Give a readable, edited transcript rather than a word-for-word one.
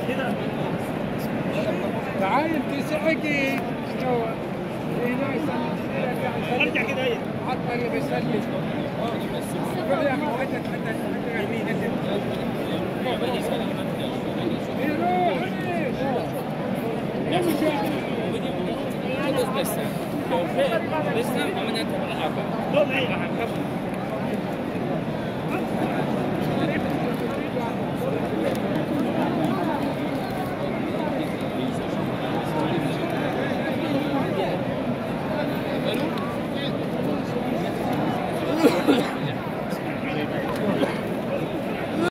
تعال انت سعدي شو ارجع كده هي حتى اللي بيسلم روح يا اخي حتى يمين انت روح